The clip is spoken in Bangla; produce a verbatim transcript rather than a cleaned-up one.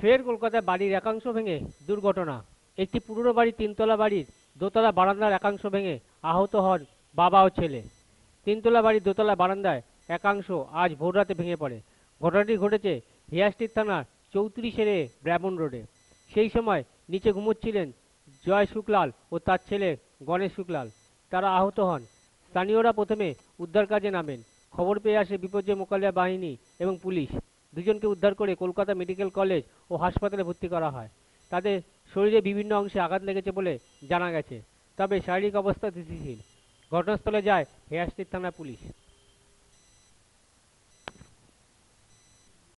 ফের কলকাতায় বাড়ির একাংশ ভেঙে দুর্ঘটনা। একটি পুরনো বাড়ির তিনতলা বাড়ির দোতলা বারান্দার একাংশ ভেঙে আহত হন বাবা ও ছেলে। তিনতলা বাড়ির দোতলা বারান্দায় একাংশ আজ ভোররাতে ভেঙে পড়ে। ঘটনাটি ঘটেছে হেয়ার স্ট্রিট থানার চৌত্রিশের এ ব্রাহ্মণ রোডে। সেই সময় নিচে ঘুমোচ্ছিলেন জয় শুক্লাল ও তার ছেলে গণেশ শুক্লাল। তারা আহত হন। স্থানীয়রা প্রথমে উদ্ধার কাজে নামেন। খবর পেয়ে আসে বিপর্যয় মোকাবিলা বাহিনী এবং পুলিশ। দুজনকে উদ্ধার করে কলকাতা মেডিকেল কলেজ ও হাসপাতালে ভর্তি করা হয়। তাদের শরীরে বিভিন্ন অংশে আঘাত লেগেছে বলে জানা গেছে, তবে শারীরিক অবস্থা স্থিতিশীল। ঘটনাস্থলে যায় হেয়ার স্ট্রিট থানা পুলিশ।